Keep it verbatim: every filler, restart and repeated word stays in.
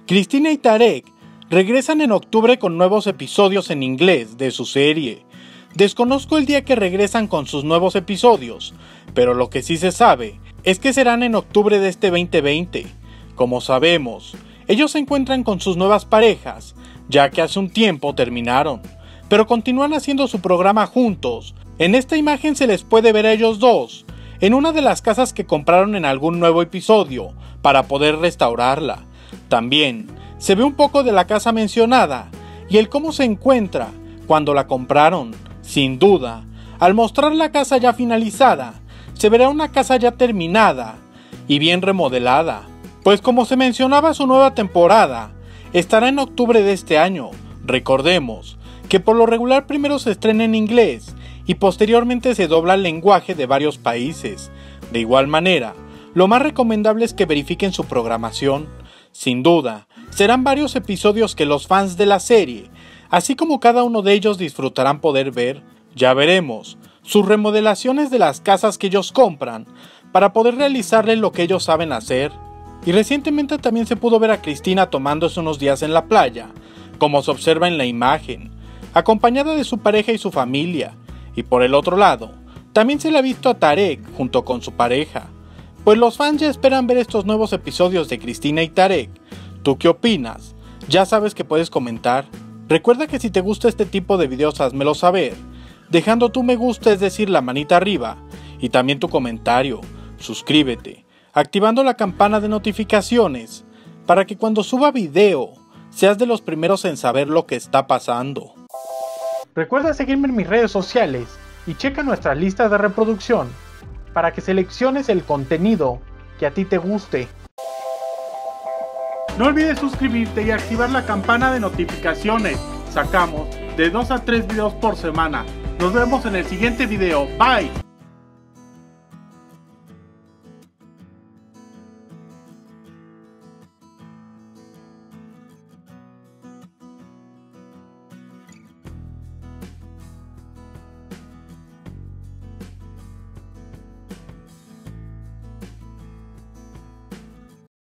Cristina y Tarek regresan en octubre con nuevos episodios en inglés de su serie. Desconozco el día que regresan con sus nuevos episodios, pero lo que sí se sabe es que serán en octubre de este veinte veinte. Como sabemos, ellos se encuentran con sus nuevas parejas, ya que hace un tiempo terminaron, pero continúan haciendo su programa juntos. En esta imagen se les puede ver a ellos dos, en una de las casas que compraron en algún nuevo episodio, para poder restaurarla. También se ve un poco de la casa mencionada, y el cómo se encuentra cuando la compraron. Sin duda, al mostrar la casa ya finalizada, se verá una casa ya terminada y bien remodelada, pues como se mencionaba, su nueva temporada estará en octubre de este año. Recordemos que por lo regular primero se estrena en inglés y posteriormente se dobla el lenguaje de varios países. De igual manera, lo más recomendable es que verifiquen su programación. Sin duda, serán varios episodios que los fans de la serie, así como cada uno de ellos, disfrutarán poder ver. Ya veremos sus remodelaciones de las casas que ellos compran para poder realizarles lo que ellos saben hacer. Y recientemente también se pudo ver a Cristina tomándose unos días en la playa, como se observa en la imagen, acompañada de su pareja y su familia. Y por el otro lado, también se le ha visto a Tarek junto con su pareja. Pues los fans ya esperan ver estos nuevos episodios de Cristina y Tarek. ¿Tú qué opinas? Ya sabes que puedes comentar. Recuerda que si te gusta este tipo de videos, házmelo saber, dejando tu me gusta, es decir, la manita arriba, y también tu comentario. Suscríbete, activando la campana de notificaciones, para que cuando suba video, seas de los primeros en saber lo que está pasando. Recuerda seguirme en mis redes sociales, y checa nuestras listas de reproducción, para que selecciones el contenido que a ti te guste. No olvides suscribirte y activar la campana de notificaciones. Sacamos de dos a tres videos por semana. Nos vemos en el siguiente video. Bye.